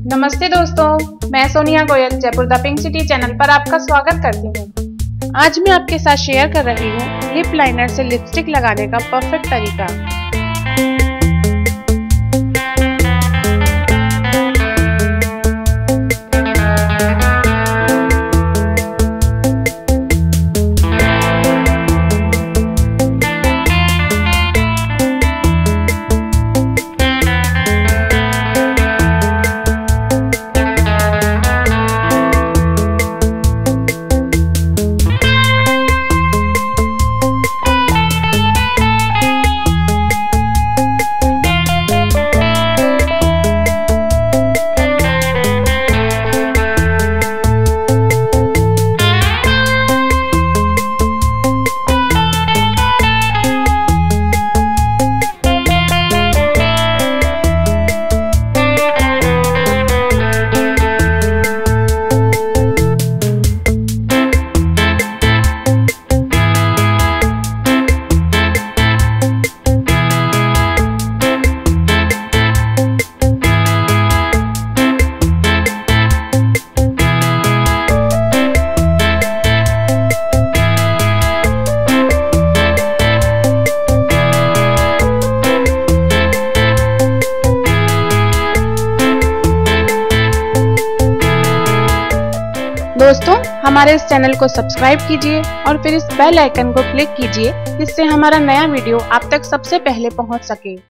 नमस्ते दोस्तों, मैं Sonia Goyal Jaipur the pink city channel पर आपका स्वागत करती हूँ। आज मैं आपके साथ शेयर कर रही हूँ लिप लाइनर से लिपस्टिक लगाने का परफेक्ट तरीका। दोस्तों, हमारे इस चैनल को सब्सक्राइब कीजिए और फिर इस बेल आइकन को क्लिक कीजिए जिससे हमारा नया वीडियो आप तक सबसे पहले पहुंच सके।